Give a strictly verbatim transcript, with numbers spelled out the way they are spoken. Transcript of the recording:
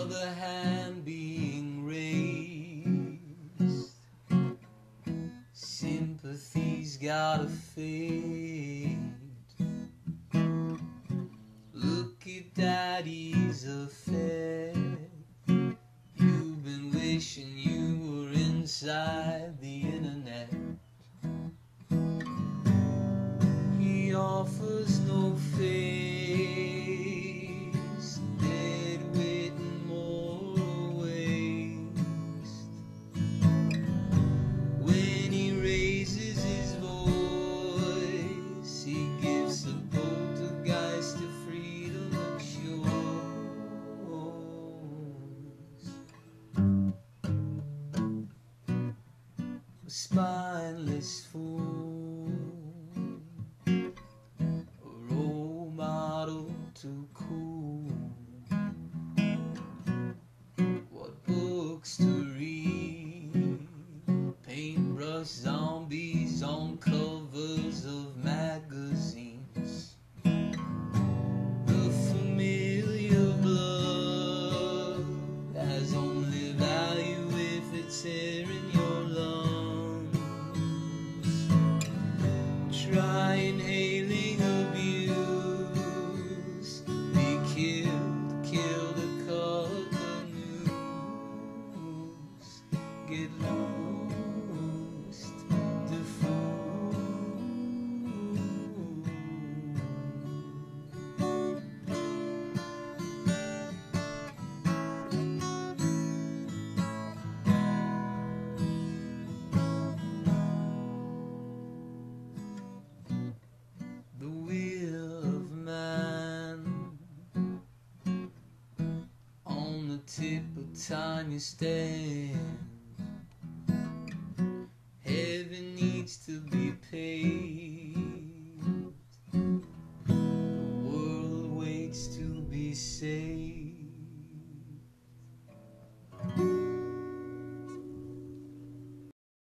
another hand being raised. Sympathy's gotta fade. Look at Daddy's affair. You've been wishing you were inside the internet. He offers no face, dead weight and moral waste. When he raises his voice, he gives a poltergeist to freedom of shores. A spineless fool, too cool. What books to read? Paintbrush zombies on covers of magazines. The familial blood has only value if it's air in your lungs. Try inhaling abuse. Killed, killed a cut the noose. Get loosed, de-foo. The will of man on the tip of time you stand. Heaven needs to be paved. The world waits to be saved.